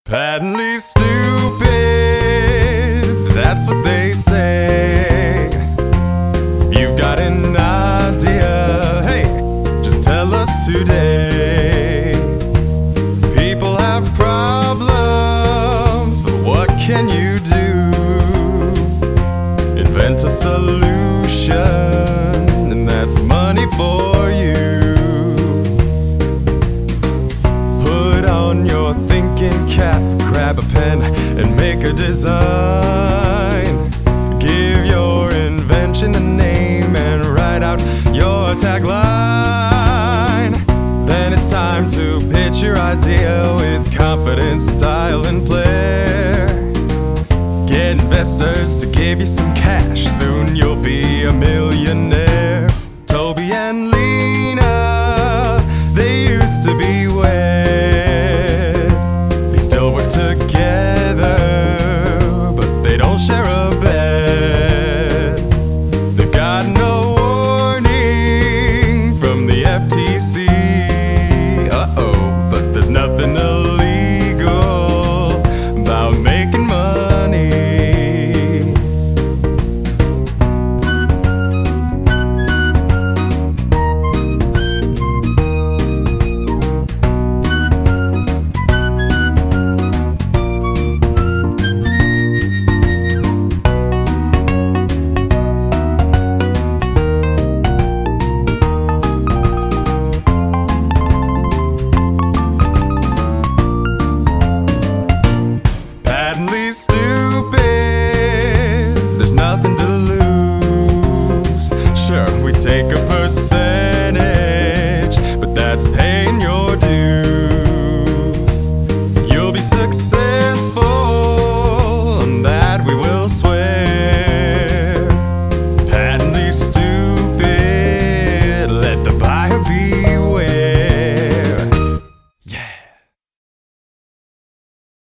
Patently stupid, that's what they say. If you've got an idea, hey, just tell us today. People have problems, but what can you do? Invent a solution, and that's money for you. Put on your thinking cap, grab a pen and make a design. Give your invention a name and write out your tagline. Then it's time to pitch your idea with confidence, style and flair. Get investors to give you some cash, soon you'll be a millionaire. Toby and Lena, they used to be wed. They still work together, but they don't share a bed. They've got no warning from the FTC. Uh-oh, but there's nothing illegal about making money. Patently stupid, there's nothing to